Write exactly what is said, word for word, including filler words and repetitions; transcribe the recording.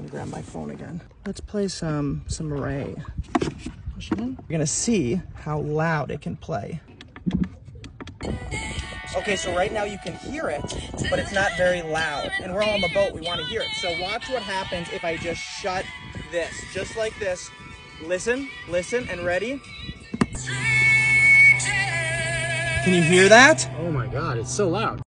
gonna grab my phone again. Let's play some, some Ray. Push it in. You're gonna see how loud it can play. Okay, so right now you can hear it, but it's not very loud. And we're all on the boat, we wanna hear it. So watch what happens if I just shut this, just like this. Listen, listen, and ready? Can you hear that? Oh my God, it's so loud.